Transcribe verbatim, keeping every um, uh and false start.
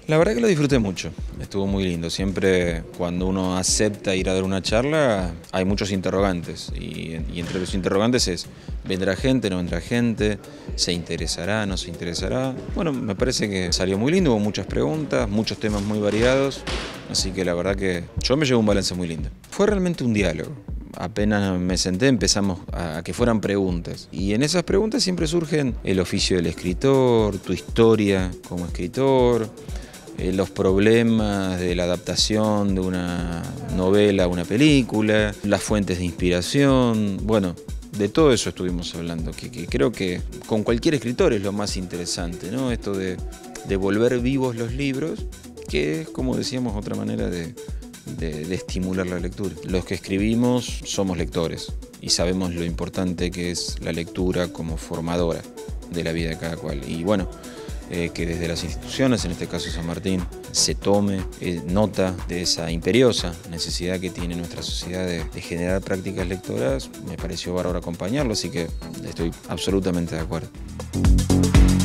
La verdad que lo disfruté mucho, estuvo muy lindo. Siempre cuando uno acepta ir a dar una charla hay muchos interrogantes y, y entre los interrogantes es, ¿vendrá gente, no vendrá gente? ¿Se interesará, no se interesará? Bueno, me parece que salió muy lindo, hubo muchas preguntas, muchos temas muy variados, así que la verdad que yo me llevo un balance muy lindo. Fue realmente un diálogo. Apenas me senté empezamos a que fueran preguntas y en esas preguntas siempre surgen el oficio del escritor, tu historia como escritor, eh, los problemas de la adaptación de una novela a una película, las fuentes de inspiración, bueno, de todo eso estuvimos hablando, que, que creo que con cualquier escritor es lo más interesante, ¿no? Esto de, de volver vivos los libros, que es, como decíamos, otra manera de, de, de estimular la lectura. Los que escribimos somos lectores y sabemos lo importante que es la lectura como formadora de la vida de cada cual. Y bueno, eh, que desde las instituciones, en este caso San Martín, se tome eh, nota de esa imperiosa necesidad que tiene nuestra sociedad de, de generar prácticas lectoras, me pareció bárbaro acompañarlo, así que estoy absolutamente de acuerdo.